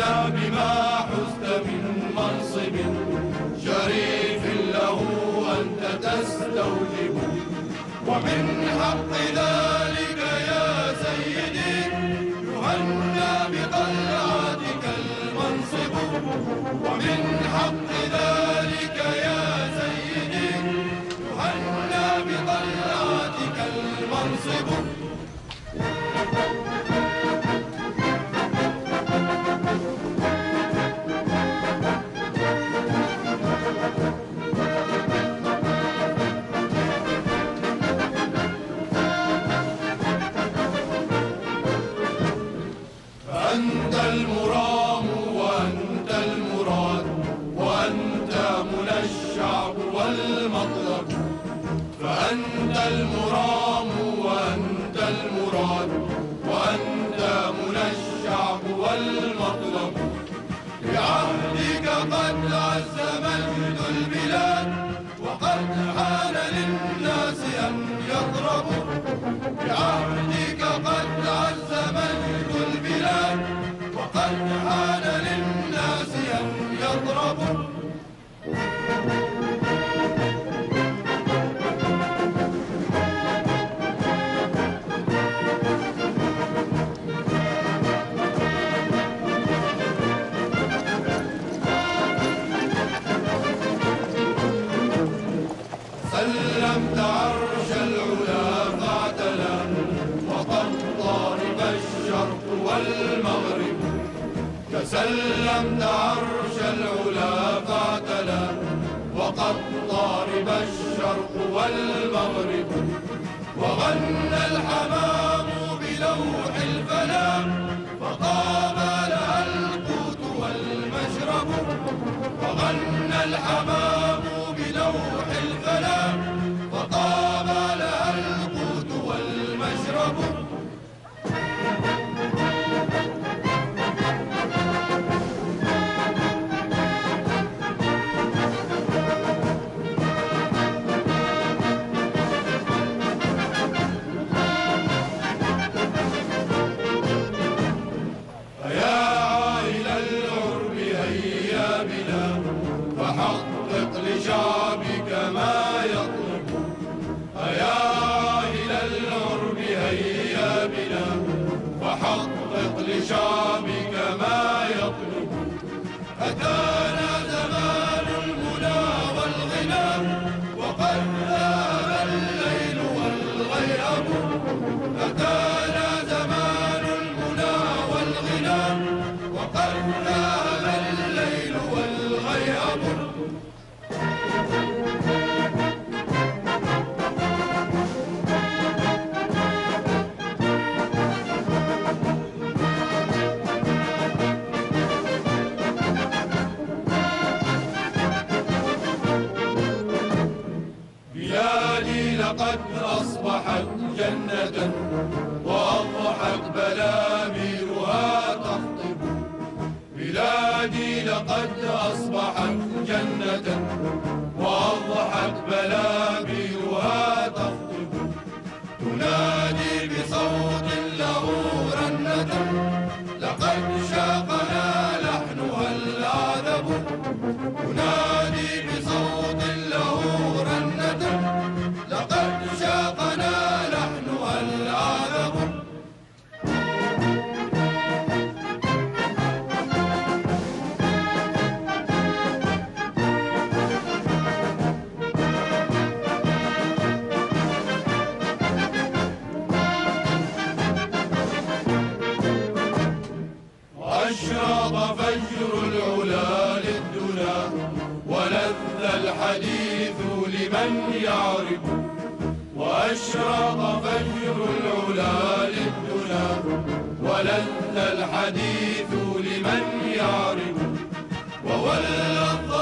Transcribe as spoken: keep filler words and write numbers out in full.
تهنأ بما حزت من منصب شريف له أنت تستوجب، ومن حق ذلك يا سيدي يهنأ بقلعتك المنصب، ومن حق ذلك يا سيدي يهنأ بقلعتك المنصب. أنت المرام وأنت المراد وأنت منى الشعب والمطلب، فأنت المرام وأنت المراد وأنت منى الشعب والمطلب. بعهدك قد عز مجد البلاد وقد حان للناس أن يضربوا، بعهدك قد عز مجد البلاد وقد حان للناس أن يضربوا. سلمت عرش العلا فاعتلى وقد ضارب الشرق والمغرب، تسلمت عرش العلا فاعتلى وقد ضارب الشرق والمغرب، وغنى الحمام بلوح الفلام فطاب لها القوت والمشرب، وغنى الحمام بلوح الفلام فطاب لها القوت والمشرب. فيا عائل العرب هيا بنا فحقق لشعبك ما يطلب، فيا عائل العرب هيا بنا فحقق لشعبك ما يطلب. أتانا زمان المنى والغنى وقد ذهب الليل والغياب، أتانا زمان المنى والغنى وقد ذهب الليل والغياب. بلادي لقد أصبحت جنة وأضحت بلاميرها تخطب، بلادي لقد أصبحت جنة وأضحت بلاميرها تخطب، تنادي بصوت له رنة لقد شاقنا لحنها العذب، تنادي بصوت له رنة لقد شاقنا لحنها العذب. وأشرق فجر العلا للدنا ولذ الحديث لمن يعرف، وأشرق فجر العلا للدنا ولذ الحديث لمن يعرف، وولى